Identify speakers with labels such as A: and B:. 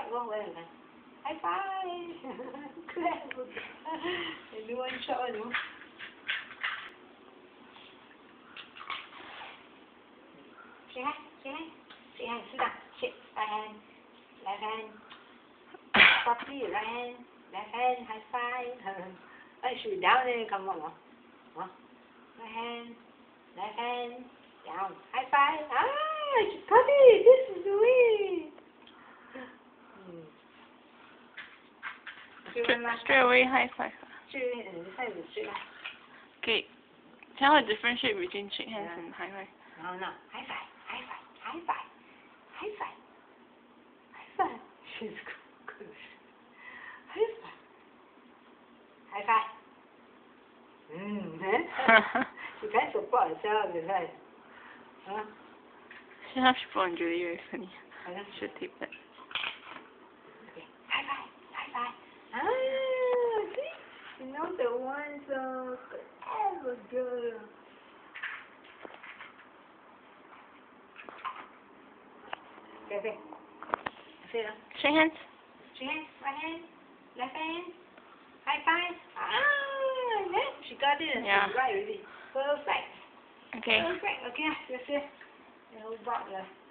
A: go away. High five. Clever. Everyone show you. Say hi. Say hi. Say hi. Sit down. Shake. Right hand. Left hand. Properly. Right hand. Left hand. High five. I should be down there. Come on. Huh? Right hand. Left hand. Down. High five. Ah, she got it. This is the way.
B: Straight away high five.
A: Straight away. This side is straight line.
B: Okay. Tell her differentiate between shake hands and high five.
A: No. High five. High five. High five. High five. High five. She's good. High five. High five. She can't support herself, is right? Huh?
B: She has to put on Julie very funny. Should tape that.
A: Okay. High five. High five. Ah, see? You know the one so forever girl. Okay. Shake
B: hands.
A: Shake hands. Right hand. Left hand. High five. Ah, yeah. She got it.
B: Yeah.
A: She's right already. Perfect.
B: Okay.
A: Perfect. Okay, that's it. The whole box left.